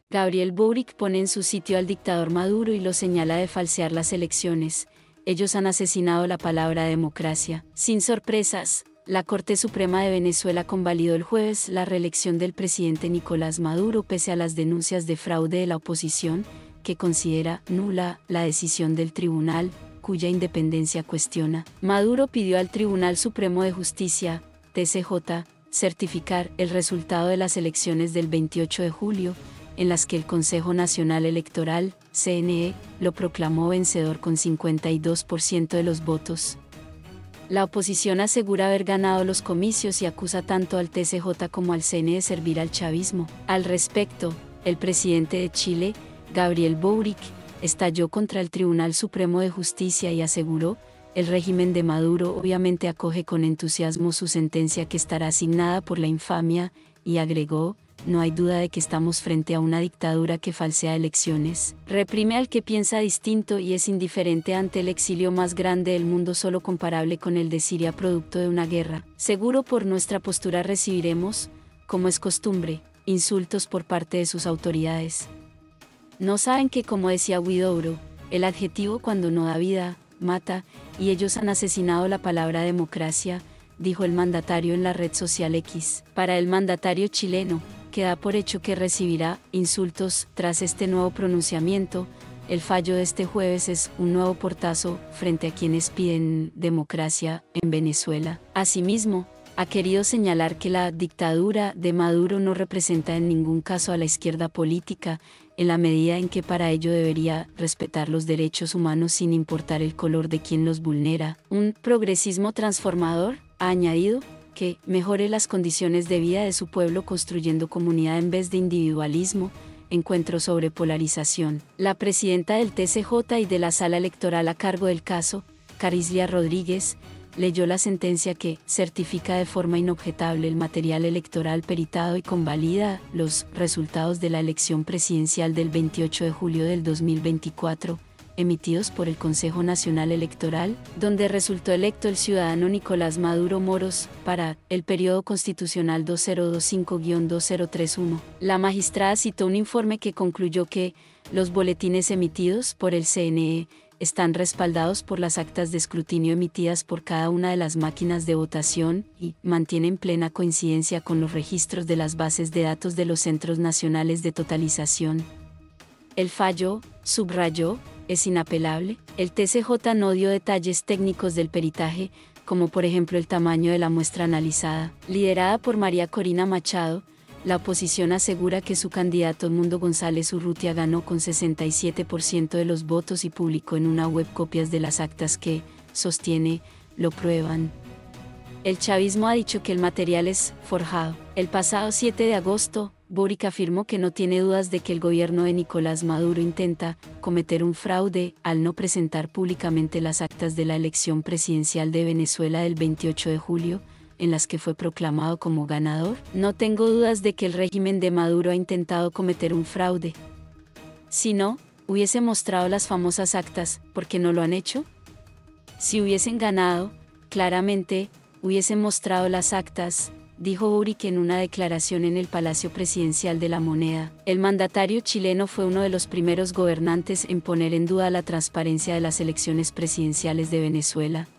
Gabriel Boric pone en su sitio al dictador Maduro y lo señala de falsear las elecciones. Ellos han asesinado la palabra democracia. Sin sorpresas, la Corte Suprema de Venezuela convalidó el jueves la reelección del presidente Nicolás Maduro pese a las denuncias de fraude de la oposición, que considera nula la decisión del tribunal, cuya independencia cuestiona. Maduro pidió al Tribunal Supremo de Justicia, TSJ, certificar el resultado de las elecciones del 28 de julio, en las que el Consejo Nacional Electoral, CNE, lo proclamó vencedor con 52% de los votos. La oposición asegura haber ganado los comicios y acusa tanto al TSJ como al CNE de servir al chavismo. Al respecto, el presidente de Chile, Gabriel Boric, estalló contra el Tribunal Supremo de Justicia y aseguró: el régimen de Maduro obviamente acoge con entusiasmo su sentencia que estará asignada por la infamia, y agregó: no hay duda de que estamos frente a una dictadura que falsea elecciones, reprime al que piensa distinto y es indiferente ante el exilio más grande del mundo, solo comparable con el de Siria producto de una guerra. Seguro por nuestra postura recibiremos, como es costumbre, insultos por parte de sus autoridades. No saben que, como decía Huidobro, el adjetivo cuando no da vida, mata, y ellos han asesinado la palabra democracia, dijo el mandatario en la red social X. Para el mandatario chileno, queda por hecho que recibirá insultos tras este nuevo pronunciamiento. El fallo de este jueves es un nuevo portazo frente a quienes piden democracia en Venezuela. Asimismo, ha querido señalar que la dictadura de Maduro no representa en ningún caso a la izquierda política, en la medida en que para ello debería respetar los derechos humanos sin importar el color de quien los vulnera. Un progresismo transformador, ha añadido, que mejore las condiciones de vida de su pueblo construyendo comunidad en vez de individualismo, encuentro sobre polarización. La presidenta del TSJ y de la Sala Electoral a cargo del caso, Carislia Rodríguez, leyó la sentencia que certifica de forma inobjetable el material electoral peritado y convalida los resultados de la elección presidencial del 28 de julio del 2024, emitidos por el Consejo Nacional Electoral, donde resultó electo el ciudadano Nicolás Maduro Moros, para el periodo constitucional 2025-2031. La magistrada citó un informe que concluyó que los boletines emitidos por el CNE están respaldados por las actas de escrutinio emitidas por cada una de las máquinas de votación y mantienen plena coincidencia con los registros de las bases de datos de los centros nacionales de totalización. El fallo, subrayó, es inapelable. El TSJ no dio detalles técnicos del peritaje, como por ejemplo el tamaño de la muestra analizada. Liderada por María Corina Machado, la oposición asegura que su candidato Edmundo González Urrutia ganó con 67% de los votos y publicó en una web copias de las actas que, sostiene, lo prueban. El chavismo ha dicho que el material es forjado. El pasado 7 de agosto, Boric afirmó que no tiene dudas de que el gobierno de Nicolás Maduro intenta cometer un fraude al no presentar públicamente las actas de la elección presidencial de Venezuela del 28 de julio, en las que fue proclamado como ganador. No tengo dudas de que el régimen de Maduro ha intentado cometer un fraude. Si no, hubiese mostrado las famosas actas, ¿por qué no lo han hecho? Si hubiesen ganado, claramente, hubiesen mostrado las actas, dijo Boric en una declaración en el Palacio Presidencial de la Moneda. El mandatario chileno fue uno de los primeros gobernantes en poner en duda la transparencia de las elecciones presidenciales de Venezuela.